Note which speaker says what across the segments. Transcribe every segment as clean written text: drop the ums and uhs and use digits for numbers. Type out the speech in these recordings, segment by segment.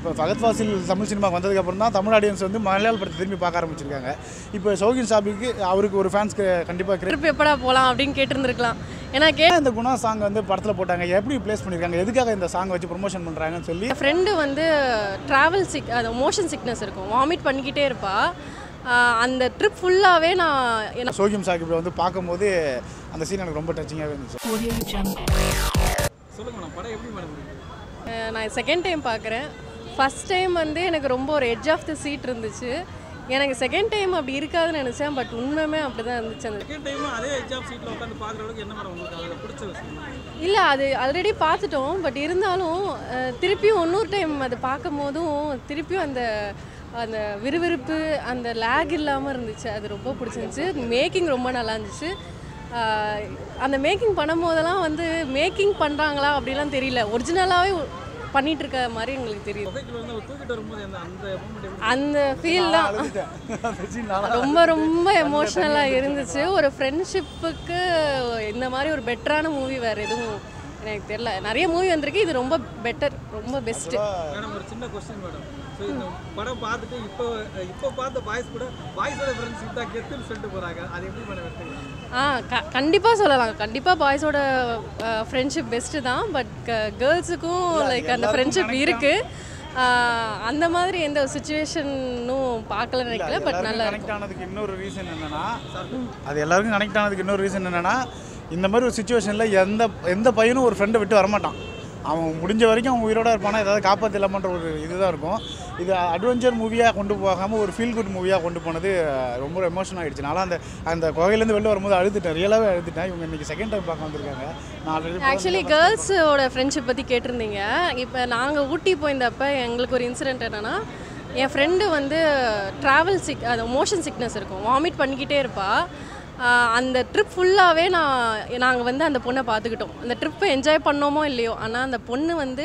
Speaker 1: இப்போ ஃபகத் ஃபாசில் தமிழ் சினிமாவுக்கு வந்ததுக்கப்புறம் தான் தமிழ் ஆடியன்ஸ் வந்து மலையாள படத்தை திரும்பி பார்க்க ஆரம்பிச்சிருக்காங்க. இப்போ ஷோகின் சாபிக்கு அவருக்கு ஒரு ஃபேன்ஸ்க்கு கண்டிப்பாக
Speaker 2: திருப்பி எப்படா போகலாம் அப்படின்னு கேட்டிருந்துருக்கலாம். ஏன்னா
Speaker 1: இந்த குணா சாங் வந்து படத்தில் போட்டாங்க, எப்படி ப்ளேஸ் பண்ணியிருக்காங்க, எதுக்காக இந்த சாங் வச்சு ப்ரொமோஷன் பண்ணுறாங்கன்னு சொல்லி.
Speaker 2: ஃப்ரெண்டு வந்து ட்ராவல் அது மோஷன் சிக்னஸ் இருக்கும், வாமிட் பண்ணிக்கிட்டே இருப்பா. அந்த ட்ரிப் ஃபுல்லாகவே நான்
Speaker 1: ஷோகின் சாகிப் வந்து பார்க்கும்போது அந்த சீன் எனக்கு ரொம்ப டச்சிங்காகவே இருந்துச்சு.
Speaker 3: சொல்லுங்க படம் எப்படி மேடம்?
Speaker 2: நான் செகண்ட் டைம் பார்க்குறேன். ஃபஸ்ட் டைம் வந்து எனக்கு ரொம்ப ஒரு எட்ஜ் ஆஃப் த சீட் இருந்துச்சு. எனக்கு செகண்ட் டைம் அப்படி இருக்காதுன்னு நினச்சேன், பட் உண்மையுமே அப்படி தான் இருந்துச்சு. அந்த
Speaker 3: செகண்ட் டைம் அதே எட்ஜ் ஆஃப் சீட்டில் உட்காந்து பார்க்குற அளவுக்கு என்ன மேடம் உங்களுக்கு அதில் பிடிச்ச விஷயம்?
Speaker 2: இல்லை, அது ஆல்ரெடி பார்த்துட்டோம். பட் இருந்தாலும் திருப்பியும் இன்னொரு டைம் அது பார்க்கும் போதும் திருப்பியும் அந்த அந்த விறுவிறுப்பு, அந்த லேக் இல்லாமல் இருந்துச்சு. அது ரொம்ப பிடிச்சிருந்துச்சு. மேக்கிங் ரொம்ப நல்லா இருந்துச்சு. அந்த மேக்கிங் பண்ணும்போதெல்லாம் வந்து மேக்கிங் பண்ணுறாங்களா அப்படிலாம் தெரியல, ஒரிஜினலாகவே பண்ணிட்டு இருக்க மாதிரி எங்களுக்கு தெரியும். அந்த ஃபீல் தான் ரொம்ப ரொம்ப எமோஷ்னலாக இருந்துச்சு. ஒரு ஃப்ரெண்ட்ஷிப்புக்கு இந்த மாதிரி ஒரு பெட்டரான மூவி வேறு எதுவும் எனக்கு தெரியல. நிறைய மூவி வந்திருக்கு, இது ரொம்ப பெட்டர், ரொம்ப பெஸ்ட்டு.
Speaker 3: மேடம் ஒரு சின்ன கொஸ்டின் மேடம். ஸோ இந்த படம் பார்த்துட்டு இப்போ பார்த்த பாய்ஸ் கூட பாய்ஸோட ஃப்ரெண்ட்ஷிப் தான் கெத்துன்னு சொல்லிட்டு போகிறாங்க, அது எப்படி மேடம் எடுத்துக்கலாம்?
Speaker 2: கண்டிப்பாக சொல்லலாம். கண்டிப்பாக பாய்ஸோட ஃப்ரெண்ட்ஷிப் பெஸ்ட்டு தான். பட் கேர்ள்ஸுக்கும் லைக் அந்த ஃப்ரெண்ட்ஷிப் இருக்குது. அந்த மாதிரி எந்த சுச்சுவேஷனும் பார்க்கல நினைக்கல. பட் நல்லா
Speaker 1: கனெக்ட் ஆனதுக்கு இன்னொரு ரீசன் என்னென்னா, அது எல்லாருக்கும் கனெக்ட் ஆனதுக்கு இன்னொரு ரீசன் என்னென்னா, இந்த மாதிரி ஒரு சுச்சுவேஷனில் எந்த பையனும் ஒரு ஃப்ரெண்டை விட்டு வரமாட்டான். அவன் முடிஞ்ச வரைக்கும் அவன் உயிரோடு இருப்பானா, ஏதாவது காப்பாற்றலாமன்ற ஒரு இதுதான் இருக்கும். இது அட்வென்ச்சர் மூவியாக கொண்டு போகாமல் ஒரு ஃபீல் குட் மூவியாக கொண்டு போனது ரொம்ப எமோஷன் ஆகிடுச்சு. நான் அந்த கோயிலேருந்து வெளில வரும்போது அழுதுட்டேன், ரியலாகவே அழுதுட்டேன். இவங்க இன்றைக்கி செகண்ட் டைம் பார்க்க வந்திருக்காங்க. நான்
Speaker 2: ஆக்சுவலி கேர்ள்ஸோட ஃப்ரெண்ட்ஷிப் பற்றி கேட்டிருந்தீங்க. இப்போ நாங்கள் ஊட்டி போயிருந்தப்போ எங்களுக்கு ஒரு இன்சிடெண்ட் என்னென்னா, என் ஃப்ரெண்டு வந்து ட்ராவல் அது மோஷன் சிக்னஸ் இருக்கும், வாமிட் பண்ணிக்கிட்டே இருப்பாள். அந்த ட்ரிப் ஃபுல்லாகவே நாங்கள் வந்து அந்த பொண்ணை பார்த்துக்கிட்டோம். அந்த ட்ரிப்பை என்ஜாய் பண்ணோமோ இல்லையோ, ஆனால் அந்த பொண்ணு வந்து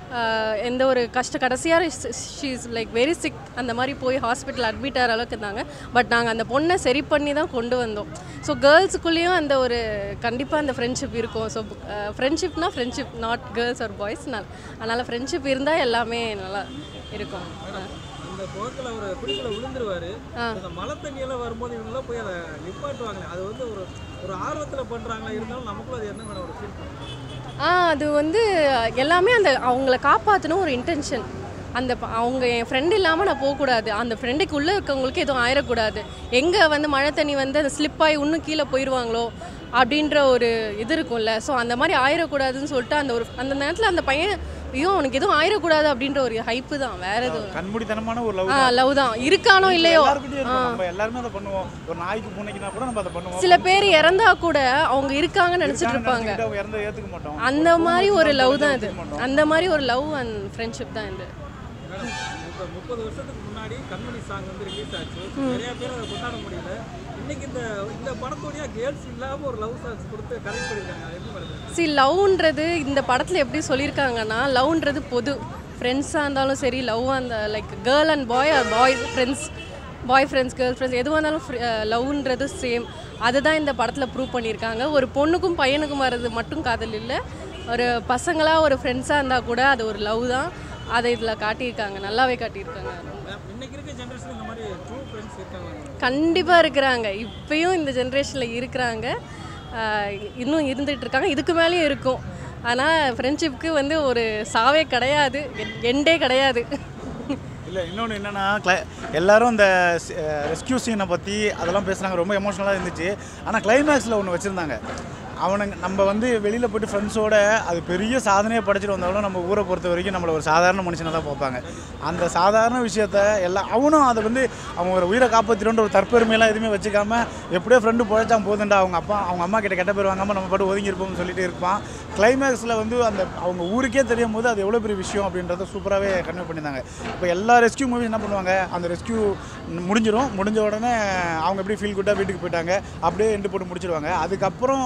Speaker 2: எந்த ஒரு கடைசியாக she is like very sick, அந்த மாதிரி போய் ஹாஸ்பிட்டல் அட்மிட் ஆகிற அளவுக்கு இருந்தாங்க. பட் நாங்கள் அந்த பொண்ணை சரி பண்ணி தான் கொண்டு வந்தோம். ஸோ கேர்ள்ஸுக்குள்ளேயும் அந்த ஒரு கண்டிப்பாக அந்த ஃப்ரெண்ட்ஷிப் இருக்கும். ஸோ ஃப்ரெண்ட்ஷிப்னா friendship, not girls or boys. அதனால் ஃப்ரெண்ட்ஷிப் இருந்தால் எல்லாமே நல்லா இருக்கும்.
Speaker 3: இந்த போக்கில் ஒரு குடிக்கல விழுந்துருவாரு, அந்த மழை தண்ணியெல்லாம் வரும்போது இவங்கெல்லாம் போய் அதை நிப்பாட்டுவாங்க. அது வந்து ஒரு ஆர்வத்தில் பண்ணுறாங்களா, இருந்தாலும் நமக்குள்ள அது என்ன மேடம் ஒரு ஃபீல் பண்ணுறோம்?
Speaker 2: அது வந்து எல்லாமே அந்த அவங்கள காப்பாற்றணும் ஒரு இன்டென்ஷன். அவங்க என் ஃப்ரெண்டு இல்லாமல் நான் போகக்கூடாது, அந்த ஃப்ரெண்டுக்கு உள்ளே இருக்கவங்களுக்கு எதுவும் ஆயிடக்கூடாது, எங்கே வந்து மழை தண்ணி வந்து அந்த ஸ்லிப்பாகி இன்னும் கீழே போயிடுவாங்களோ அப்படின்ற ஒரு இது இருக்கும்ல. ஸோ அந்த மாதிரி ஆயிடக்கூடாதுன்னு சொல்லிட்டு அந்த நேரத்தில் அந்த பையன் ஐயோ அவனுக்கு எதுவும் ஆயிடக்கூடாது அப்படின்ற ஒரு ஹைப்பு தான், வேற எதுவும்
Speaker 1: கண்மூடித்தனமான ஒரு
Speaker 2: லவ் தான். இருக்கானோ இல்லையோ
Speaker 1: எல்லாருமே அதை பண்ணுவோம். ஒரு நாய்க்கு பூனைக்குனா கூட நம்ம அதை பண்ணுவோம்.
Speaker 2: சில பேர் இறந்தா கூட அவங்க இருக்காங்கன்னு நினச்சிட்டு இருப்பாங்க. அந்த மாதிரி ஒரு லவ் தான் இது. அந்த மாதிரி ஒரு லவ் அண்ட் ஃப்ரெண்ட்ஷிப் தான் இது.
Speaker 3: 30 வருஷத்துக்கு முன்னாடி கண்மணி சாங் வந்து ரிலீஸ் ஆச்சு, நிறைய பேர் அதை கொண்டாட முடியல. இன்னைக்கு இந்த படத்தோடைய கேர்ள்ஸ் இல்லாமல் ஒரு லவ் சாங்ஸ் கொடுத்து கரெக்ட் பண்ணியிருக்காங்க.
Speaker 2: லவ்ன்றது இந்த படத்தில் எப்படி சொல்லியிருக்காங்கன்னா, லவ்ன்றது பொது, ஃப்ரெண்ட்ஸாக இருந்தாலும் சரி, லவ்வாக இருந்தால் like girl and boy or boyfriends, boyfriends, girlfriends, எதுவாக இருந்தாலும் லவ்ன்றது சேம். அதுதான் இந்த படத்தில் ப்ரூவ் பண்ணியிருக்காங்க. ஒரு பொண்ணுக்கும் பையனுக்கும் வர்றது மட்டும் காதல் இல்லை, ஒரு பசங்களாக ஒரு ஃப்ரெண்ட்ஸாக இருந்தால் கூட அது ஒரு லவ் தான். அதை இதில் காட்டியிருக்காங்க, நல்லாவே காட்டியிருக்காங்க. கண்டிப்பாக இருக்கிறாங்க, இப்பயும் இந்த ஜென்ரேஷனில் இருக்கிறாங்க, இன்னும் இருந்துகிட்டு இருக்காங்க, இதுக்கு மேலேயும் இருக்கும். ஆனால் ஃப்ரெண்ட்ஷிப்புக்கு வந்து ஒரு சாவே கிடையாது, எண்டே கிடையாது.
Speaker 1: இல்லை இன்னொன்று என்னென்னா, எல்லோரும் இந்த ரெஸ்கியூ சீனை பற்றி அதெல்லாம் பேசுகிறாங்க, ரொம்ப எமோஷ்னலாக இருந்துச்சு. ஆனால் கிளைமேக்ஸில் ஒன்று வச்சுருந்தாங்க, அவனுங்க நம்ம வந்து வெளியில் போய்ட்டு ஃப்ரெண்ட்ஸோடு அது பெரிய சாதனையை படைச்சிட்டு வந்தாலும் நம்ம ஊரை பொறுத்த வரைக்கும் நம்மளை ஒரு சாதாரண மனுஷனை தான் பார்ப்பாங்க. அந்த சாதாரண விஷயத்த அவனும் அதை வந்து அவங்க ஒரு உயிரை காப்பாற்றிடுன்ற ஒரு தற்பெருமையெல்லாம் எதுவுமே வச்சுக்காமல் எப்படியோ ஃப்ரெண்டு பிழைச்சான் போதுண்டா, அவங்க அம்மா கிட்ட கெட்ட பேர் வாங்காமல் நம்ம பாட்டு ஒதுங்கியிருப்போம்னு சொல்லிட்டு இருப்பான். கிளைமேக்ஸில் வந்து அவங்க ஊருக்கே தெரியும் போது அது எவ்வளோ பெரிய விஷயம் அப்படின்றத சூப்பராகவே கன்வே பண்ணியிருந்தாங்க. இப்போ எல்லா ரெஸ்கியூ மூவிஸ் என்ன பண்ணுவாங்க, அந்த ரெஸ்கியூ முடிஞ்ச உடனே அவங்க எப்படி ஃபீல் குட்டாக வீட்டுக்கு போயிட்டாங்க அப்படியே எண்டு போட்டு முடிச்சிடுவாங்க. அதுக்கப்புறம் அவனை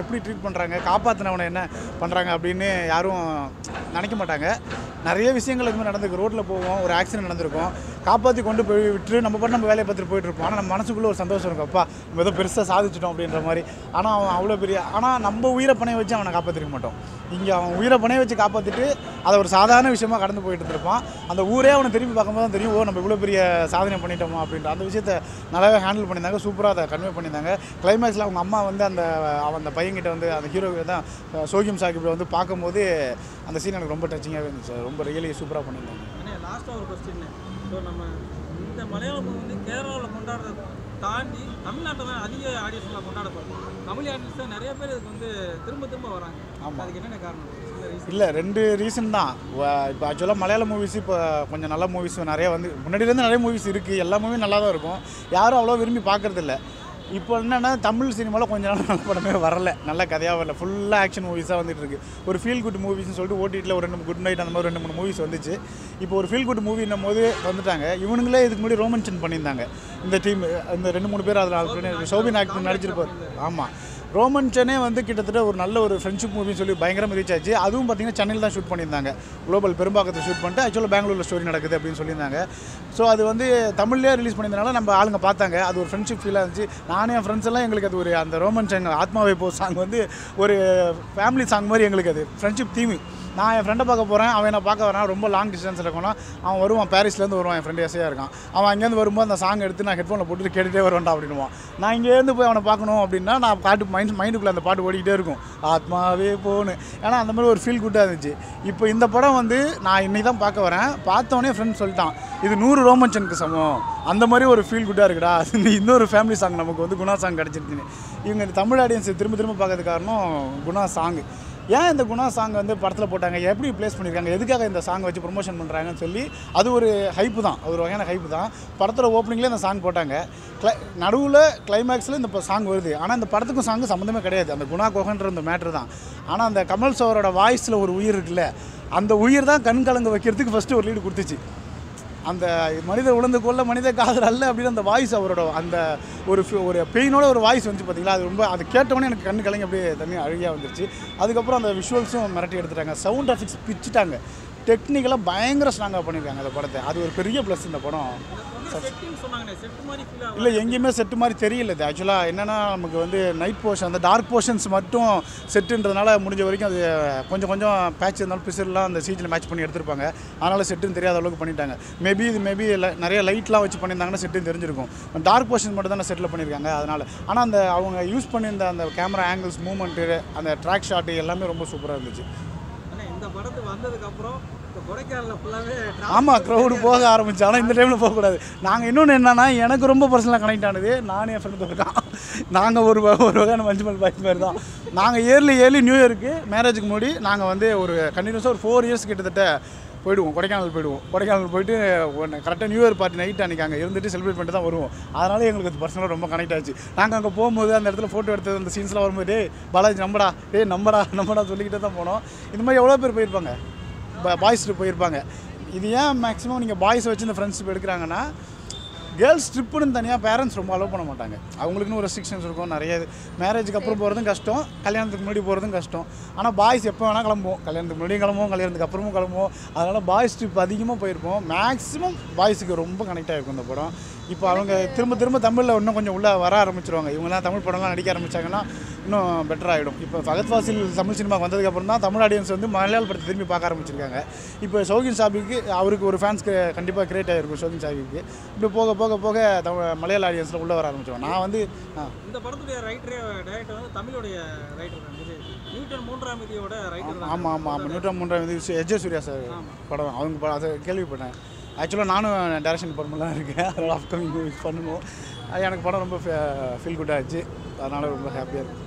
Speaker 1: எப்படி ட்ரீட் பண்ணுறாங்க, காப்பாற்றினவனை என்ன பண்ணுறாங்க அப்படின்னு யாரும் நினைக்க மாட்டாங்க. நிறைய விஷயங்கள் இதுமாதிரி நடந்திருக்கு. ரோட்டில் போவோம், ஒரு ஆக்சிடென்ட் நடந்திருக்கும், காப்பாற்றி கொண்டு போய் விட்டு நம்ம பாட்டு நம்ம வேலையை பார்த்துட்டு போயிட்டுருப்போம். ஆனால் நம்ம மனசுக்குள்ளே ஒரு சந்தோஷம் இருக்கும், அப்பா நம்ம ஏதோ பெருசாக சாதிச்சிட்டோம் அப்படின்ற மாதிரி. ஆனால் அவன் அவ்வளோ பெரிய, ஆனால் நம்ம உயிரை பணைய வச்சு அவனை காப்பாற்றிருக்க மாட்டோம். இங்கே அவன் உயிரை பணைய வச்சு காப்பாற்றிட்டு அதை ஒரு சாதாரண விஷயமா கடந்து போயிட்டு இருப்பான். அந்த ஊரே அவனை திரும்பி பார்க்கும்போது தான் தெரியும், ஓ நம்ம இவ்வளோ பெரிய சாதனை பண்ணிட்டோமா அப்படின்ற அந்த விஷயத்தை நல்லாவே ஹேண்டில் பண்ணியிருந்தாங்க. சூப்பராக அதை கன்வே பண்ணியிருந்தாங்க. கிளைமேக்ஸில் அவங்க அம்மா வந்து அந்த பையன்கிட்ட வந்து அந்த ஹீரோ தான் சோகியம் சாஹிப் வந்து பார்க்கும்போது அந்த சீன் எனக்கு ரொம்ப டச்சிங்காகவே இருந்துச்சு. ரொம்ப ரியலி சூப்பராக பண்ணியிருந்தாங்க.
Speaker 3: லாஸ்ட்டாக ஒரு கொஸ்டின், ஸோ நம்ம இந்த மலையாளம் வந்து கேரளாவில் கொண்டாடுறத தாண்டி தமிழ்நாட்டில் தான் அதிக ஆடியன்ஸ்லாம் கொண்டாடப்படுது. தமிழ் ஆடியன்ஸ் தான் நிறைய பேர் இதுக்கு வந்து திரும்ப வராங்க. ஆமாம், அதுக்கு என்னென்ன காரணம்?
Speaker 1: இல்லை, 2 ரீசன் தான். இப்போ ஆக்சுவலாக மலையாள மூவிஸ் இப்போ கொஞ்சம் நல்ல மூவிஸ் நிறைய வந்து முன்னாடியிலேருந்து நிறைய மூவிஸ் இருக்குது. எல்லா மூவியும் நல்லா தான் இருக்கும், யாரும் அவ்வளோ விரும்பி பார்க்குறதில்ல. இப்போ என்னென்னா தமிழ் சினிமாவில் கொஞ்ச நாள் நல்ல படமே வரல, நல்ல கதையாக வரல, ஃபுல்லாக ஆக்ஷன் மூவிஸாக வந்துட்டு இருக்கு. ஒரு ஃபீல் குட் மூவிஸ்னு சொல்லிட்டு ஓடிடியில் ஒரு 2 குட் நைட் அந்த மாதிரி 2-3 மூவிஸ் வந்துச்சு. இப்போ ஒரு ஃபீல் குட் மூவின்னும் போது வந்துட்டாங்க. இவனுங்களே இதுக்கு முன்னாடி ரோமன்சன் பண்ணியிருந்தாங்க இந்த டீம், இந்த 2-3 பேர் அதில் ஷோபின் ஆக்டர் நடிச்சிருப்பார். ஆமாம், ரோமன்சனே வந்து கிட்டத்தட்ட ஒரு நல்ல ஒரு ஃப்ரெண்ட்ஷிப் மூவின்னு சொல்லி பயங்கரமாக ரீச் ஆச்சு. அதுவும் பார்த்தீங்கன்னா சென்னையில் தான் ஷூட் பண்ணியிருந்தாங்க, குளோபல் பெரும்பாக்கத்தை ஷூட் பண்ணிட்டு ஆக்சுவலாக பெங்களூரில் ஸ்டோரி நடக்குது அப்படின்னு சொல்லியிருந்தாங்க. ஸோ அது வந்து தமிழ்லேயே ரிலீஸ் பண்ணியிருந்தனால நம்ம ஆளுங்க பார்த்தாங்க. அது ஒரு ஃப்ரெண்ட்ஷிப் ஃபீலாக இருந்துச்சு. நானே என் ஃப்ரெண்ட்ஸ் எல்லாம் எங்களுக்கு அது ஒரு அந்த ரோமன்சன் ஆத்மாவை போ சாங் வந்து ஒரு ஃபேமிலி சாங் மாதிரி எங்களுக்கு அது ஃப்ரெண்ட்ஷிப் தீம். நான் என் ஃப்ரெண்டை பார்க்க போகிறேன், அவன் என்னை பார்க்க வரான், ரொம்ப லாங் டிஸ்டன்ஸில் இருக்கணும். அவன் வருவான், பாரிஸ்லேருந்து வருவான், என் ஃப்ரெண்டு எஸ்ஐயாக இருக்கான். அவன் அங்கேருந்து வரும்போது அந்த சாங் எடுத்து நான் ஹெட்ஃபோனில் போட்டுட்டு கேட்டுகிட்டே வருவேன்டா அப்படின்னுவான். நான் இங்கேருந்து போய் அவனை பார்க்கணும் அப்படின்னா நான் மைண்டுக்குள்ளே அந்த பாட்டு ஓடிக்கிட்டே இருக்கும், ஆத்மாவே போன்னு. ஏன்னா அந்த மாதிரி ஒரு ஃபீல் குட்டாக இருந்துச்சு. இப்போ இந்த படம் வந்து நான் இன்னைக்கு தான் பார்க்க வரேன், பார்த்தவொடனே ஃப்ரெண்ட் சொல்லிட்டான் இது 100 ரோமன்சனுக்கு சமம், அந்த மாதிரி ஒரு ஃபீல் குட்டாக இருக்குடா. இன்னொரு ஃபேமிலி சாங் நமக்கு வந்து குணா சாங் கிடச்சிருச்சுன்னு. இவங்க தமிழ் ஆடியன்ஸ் திரும்ப பார்க்கறது காரணம் குணா சாங். ஏன் இந்த குணா சாங் வந்து படத்தில் போட்டாங்க, எப்படி ப்ளேஸ் பண்ணியிருக்காங்க, எதுக்காக இந்த சாங் வச்சு ப்ரொமோஷன் பண்ணுறாங்கன்னு சொல்லி அது ஒரு ஹைப்பு தான், அது ஒரு வகையான ஹைப்பு தான். படத்தோட ஓப்பனிங்லேயே இந்த சாங் போட்டாங்க, நடுவில் கிளைமேக்ஸில் இந்த சாங் வருது. ஆனால் இந்த படத்துக்கும் சாங்கு சம்மந்தமே கிடையாது, அந்த குணா கோகன்ற இந்த மேட்ரு தான். ஆனால் அந்த கமல் சாரோட வாய்ஸில் ஒரு உயிர் இருக்குல்ல, அந்த உயிர் தான் கண் கலங்க வைக்கிறதுக்கு ஃபஸ்ட்டு ஒரு லீடு கொடுத்துச்சு. அந்த மனித உழந்து கொள்ள மனித காதல் அல்ல அப்படின்னு அந்த வாய்ஸ், அவரோட அந்த ஒரு பெயினோட ஒரு வாய்ஸ் வந்து பார்த்தீங்களா, அது ரொம்ப அது கேட்டவொடனே எனக்கு கண்ணு கலங்கி அப்படியே தண்ணி அழகியாக வந்துருச்சு. அதுக்கப்புறம் அந்த விஷுவல்ஸும் மிரட்டி எடுத்துட்டாங்க, சவுண்ட் எஃபெக்ட்ஸ் பிச்சுட்டாங்க, டெக்னிக்கலாக பயங்கர ஸ்ட்ராங்காக பண்ணியிருக்காங்க அந்த படத்தை. அது ஒரு பெரிய ப்ளஸ் இந்த படம். இல்லை, எங்கேயுமே செட்டு மாதிரி தெரியல. இது ஆக்சுவலாக என்னென்னா நமக்கு வந்து நைட் போர்ஷன், அந்த டார்க் போர்ஷன்ஸ் மட்டும் செட்டுன்றதுனால முடிஞ்ச வரைக்கும் அது கொஞ்சம் பேட்ச் இருந்தாலும் பிசர்லாம் அந்த சீஜில் மேட்ச் பண்ணி எடுத்திருப்பாங்க. அதனால் செட்டுன்னு தெரியாத அளவுக்கு பண்ணிட்டாங்க. மேபி நிறைய லைட்லாம் வச்சு பண்ணியிருந்தாங்கன்னா செட்டுன்னு தெரிஞ்சிருக்கும். டார்க் போர்ஷன் மட்டும் தானே செட்டில் பண்ணியிருக்காங்க அதனால். ஆனால் அந்த அவங்க யூஸ் பண்ணியிருந்த அந்த கேமரா ஆங்கிள்ஸ், மூவ்மெண்ட்டு, அந்த ட்ராக் ஷாட்டு எல்லாமே ரொம்ப சூப்பராக இருந்துச்சு.
Speaker 3: இந்த படத்துக்கு வந்ததுக்கப்புறம்
Speaker 1: ஆமாம், க்ரௌடு போக ஆரம்பிச்சு. ஆனால் இந்த டைமில் போகக்கூடாது. நாங்கள் இன்னொன்று என்னென்னா, எனக்கு ரொம்ப பர்சனலாக கனெக்ட் ஆனது, நானும் என் ஃப்ரெண்டு இருக்கான், நாங்கள் ஒரு வகையான மஞ்சுமல் பாய்ஸ் மாதிரி தான். நாங்கள் இயர்லி நியூ இயருக்கு மேரேஜுக்கு முன்னாடி நாங்கள் வந்து ஒரு கண்டினியூஸாக ஒரு 4 இயர்ஸ் கிட்டத்தட்ட போயிடுவோம், கொடைக்கானல் போயிட்டு கரெக்டாக நியூ இயர் பார்ட்டி நைட் அன்றைக்கி அங்கே இருந்துட்டு செலிப்ரேட் பண்ணிட்டு தான் வருவோம். அதனால் எங்களுக்கு அது பர்சனலாக ரொம்ப கனெக்ட் ஆச்சு. நாங்கள் அங்கே போகும்போது அந்த இடத்துல ஃபோட்டோ எடுத்தது அந்த சீன்ஸ்லாம் வரும்போது, டே பாலாஜி நம்படா சொல்லிக்கிட்டே தான் போனோம். இந்த மாதிரி எவ்வளோ பேர் போயிருப்பாங்க, பாய்ஸ் ட்ரிப் போயிருப்பாங்க. இது ஏன் மேக்ஸிமம் நீங்கள் பாய்ஸை வச்சு இந்த ஃப்ரெண்ட்ஷிப் எடுக்கிறாங்கன்னா, கேர்ள்ஸ் ட்ரிப்புன்னு தனியாக பேரண்ட்ஸ் ரொம்ப அலோவ் பண்ண மாட்டாங்க. அவங்களுக்குன்னு ஒரு ரெஸ்ட்ரிக்ஷன்ஸ் இருக்கும் நிறைய. மேரேஜுக்கு அப்புறம் போகிறதும் கஷ்டம், கல்யாணத்துக்கு முன்னாடி போகிறதும் கஷ்டம். ஆனால் பாய்ஸ் எப்போ வேணால் கிளம்புவோம், கல்யாணத்துக்கு முன்னாடியும் கிளம்புவோம், கல்யாணத்துக்கு அப்புறமும் கிளம்புவோம். அதனால் பாய்ஸ் ட்ரிப் அதிகமாக போயிருப்போம். மேக்ஸிமம் பாய்ஸுக்கு ரொம்ப கனெக்ட் ஆகிருக்கும் இந்த படம். இப்போ அவங்க திரும்ப தமிழில் இன்னும் கொஞ்சம் உள்ளே வர ஆரம்பிச்சிருவாங்க. இவங்கெல்லாம் தமிழ் படம்லாம் நடிக்க ஆரம்பித்தாங்கன்னா இன்னும் பெட்டர் ஆகிடும். இப்போ ஃபகத் ஃபாசில் தமிழ் சினிமா வந்ததுக்கப்புறம் தான் தமிழ் ஆடியன்ஸ் வந்து மலையாள படத்தை திரும்பி பார்க்க ஆரம்பிச்சிருக்காங்க. இப்போ ஷோகின் சாபிக்கு அவருக்கு ஒரு ஃபேன்ஸ்க்கு கண்டிப்பாக கிரியேட் ஆகிருக்கும். ஷோகின் சாபிக்கு இப்படி போக மலையாள ஆடியன்ஸில் உள்ளே வர ஆரம்பிச்சிருவாங்க. நான் வந்து
Speaker 3: இந்த படத்துடைய டைரக்டர் வந்து தமிழுடைய ரைட்டர் தான், நியூட்டன் 3ஆம் விதியோட ரைட்டர்.
Speaker 1: ஆமாம், நியூட்டன் 3ஆம் விதி எஜே சூர்யா சார் படம். அவங்க அதை கேள்விப்பட்டேன். ஆக்சுவலாக நானும் டைரக்ஷன் டிபார்ட்மெண்ட்லாம் இருக்கேன், அதனால் அப்கமிங் மூவிஸ் பண்ணணும். எனக்கு படம் ரொம்ப ஃபீல் குட் ஆச்சு, அதனால் ரொம்ப ஹாப்பியாக இருக்குது.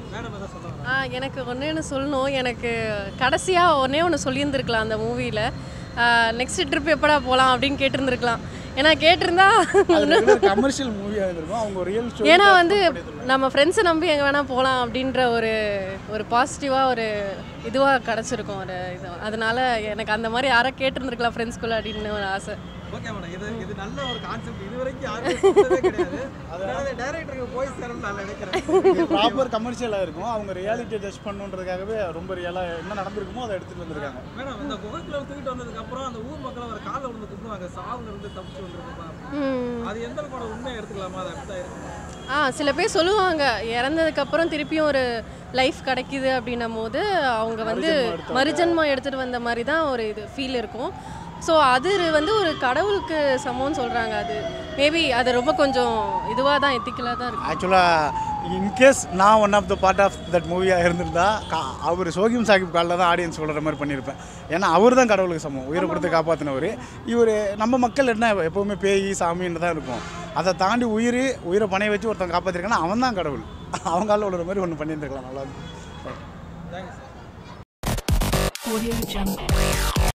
Speaker 2: எனக்கு ஒன்று சொல்லணும். எனக்கு கடைசியாக ஒன்று சொல்லியிருந்துருக்கலாம் அந்த மூவியில், நெக்ஸ்ட் ட்ரிப் எப்படா போகலாம் அப்படின்னு கேட்டிருந்துருக்கலாம். ஏன்னா கேட்டிருந்தா
Speaker 1: கமர்ஷியல் மூவியாக இருக்கும். அவங்க ரியல் ஸ்டோரி,
Speaker 2: ஏன்னா வந்து நம்ம ஃப்ரெண்ட்ஸை நம்பி எங்கே வேணால் போகலாம் அப்படின்ற ஒரு பாசிட்டிவாக ஒரு இதுவாக கிடச்சிருக்கும் ஒரு இது. அதனால எனக்கு அந்த மாதிரி யாராவது கேட்டிருந்துருக்கலாம் ஃப்ரெண்ட்ஸ்குள்ளே அப்படின்னு ஒரு ஆசை.
Speaker 3: ஓகே மேடம், இது நல்ல ஒரு கான்செப்ட். இது வரைக்கும் யாருமே சொன்னதே கிடையாது. அதனால டைரக்டருக்கு போய் சேரணும்னு நான் நினைக்கிறேன்.
Speaker 1: ப்ராப்பர் கமர்ஷியலாக இருக்கும். அவங்க ரியாலிட்டியை டெஸ்ட் பண்ணுன்றதுக்காகவே ரொம்ப ரியலாக என்ன நடந்திருக்குமோ அதை எடுத்துகிட்டு வந்திருக்காங்க.
Speaker 3: மேடம், இந்த குகைக்குள்ள தூக்கிட்டு வந்ததுக்கப்புறம் அந்த ஊர் மக்கள் அவர் காலில் விழுந்து கும்பிடுவாங்க, சாவுல இருந்து தப்பிச்சு வந்துருக்கோம். அது எந்த அளவுக்கு உண்மையை எடுத்துக்கலாமா? அது அப்படிதான் இருக்கும்.
Speaker 2: சில பேர் சொல்லுவாங்க இறந்ததுக்கப்புறம் திருப்பியும் ஒரு லைஃப் கிடைக்குது அப்படின்னும் போது அவங்க வந்து மறுஜன்மம் எடுத்துகிட்டு வந்த மாதிரி தான் ஒரு இது ஃபீல் இருக்கும். ஸோ அது வந்து ஒரு கடவுளுக்கு சமம்னு சொல்கிறாங்க. அது மேபி அது ரொம்ப கொஞ்சம் இதுவாக தான் எத்திக்கலாக தான் இருக்குது.
Speaker 1: ஆக்சுவலாக இன்கேஸ் நான் one of the part of that மூவியாக இருந்திருந்தா அவர் சோகிம் சாஹிப் காலில் தான் ஆடியன்ஸ் சொல்கிற மாதிரி பண்ணியிருப்பேன். ஏன்னா அவர் தான் கடவுளுக்கு சமம், உயிரை கொடுத்து காப்பாற்றினவர். இவர் நம்ம மக்கள் என்ன எப்போவுமே பேய் சாமின்னு தான் இருக்கும். அதை தாண்டி உயிரை பணைய வச்சு ஒருத்தன் காப்பாற்றிருக்கான்னா அவன் தான் கடவுள். அவங்க காலில் விழுற மாதிரி ஒன்று பண்ணியிருந்துருக்கலாம். நல்லா இருக்கும்.
Speaker 3: தேங்க்ஸ்.